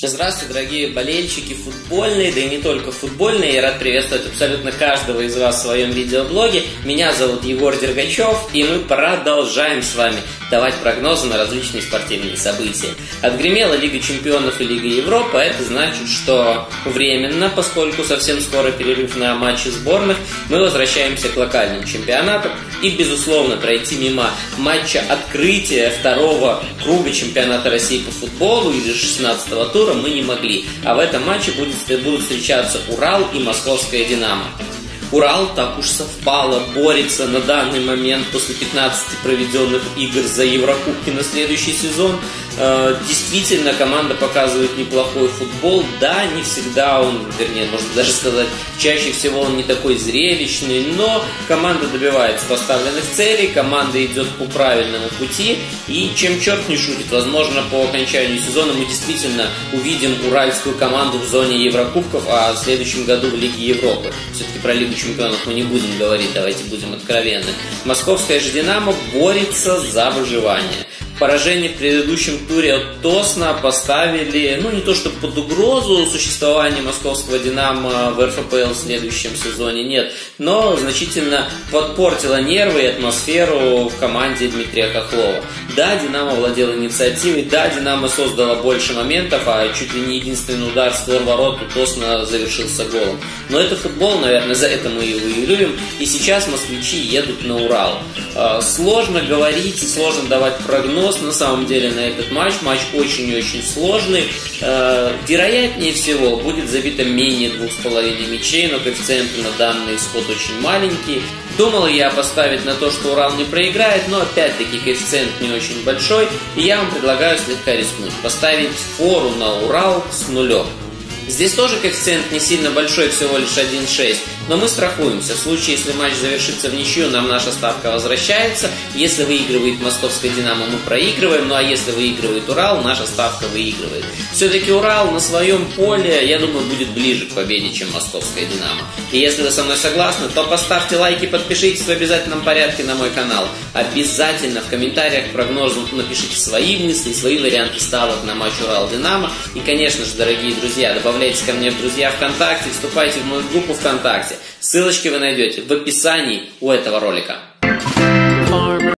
Здравствуйте, дорогие болельщики футбольные, да и не только футбольные. Я рад приветствовать абсолютно каждого из вас в своем видеоблоге. Меня зовут Егор Дергачев, и мы продолжаем с вами давать прогнозы на различные спортивные события. Отгремела Лига Чемпионов и Лига Европы, а это значит, что временно, поскольку совсем скоро перерыв на матчи сборных, мы возвращаемся к локальным чемпионатам. И, безусловно, пройти мимо матча открытия второго круга чемпионата России по футболу или 16-го тура мы не могли. А в этом матче будут встречаться Урал и Московская Динамо. Урал, так уж совпало, борется на данный момент после 15 проведенных игр за Еврокубки на следующий сезон. Действительно, команда показывает неплохой футбол. Да, не всегда он, вернее, можно даже сказать, чаще всего он не такой зрелищный, но команда добивается поставленных целей, команда идет по правильному пути. И чем черт не шутит, возможно, по окончанию сезона мы действительно увидим уральскую команду в зоне Еврокубков, а в следующем году в Лиге Европы. Все-таки про Лигу Чемпионов мы не будем говорить, давайте будем откровенны. Московская же Динамо борется за выживание. Поражение в предыдущем туре от Тосна поставили, не то чтобы под угрозу существование московского Динамо в РФПЛ в следующем сезоне, нет, но значительно подпортило нервы и атмосферу в команде Дмитрия Хохлова. Да, Динамо владела инициативой, да, Динамо создала больше моментов, а чуть ли не единственный удар в створ ворот у Тосна завершился голом. Но это футбол, наверное, за это мы его и любим, и сейчас москвичи едут на Урал. Сложно говорить, сложно давать прогноз. На самом деле на этот матч очень и очень сложный. Вероятнее всего будет забито менее 2,5 мячей, но коэффициенты на данный исход очень маленькие. Думал я поставить на то, что Урал не проиграет, но опять-таки коэффициент не очень большой, и я вам предлагаю слегка рискнуть. Поставить фору на Урал с нулем. Здесь тоже коэффициент не сильно большой, всего лишь 1,6, но мы страхуемся. В случае, если матч завершится в ничью, нам наша ставка возвращается. Если выигрывает Московская Динамо, мы проигрываем, ну а если выигрывает Урал, наша ставка выигрывает. Все-таки Урал на своем поле, я думаю, будет ближе к победе, чем Московская Динамо. И если вы со мной согласны, то поставьте лайки, подпишитесь в обязательном порядке на мой канал. Обязательно в комментариях к прогнозу напишите свои мысли, свои варианты ставок на матч Урал-Динамо. И, конечно же, дорогие друзья, добавляйтесь ко мне в друзья ВКонтакте, вступайте в мою группу ВКонтакте. Ссылочки вы найдете в описании у этого ролика.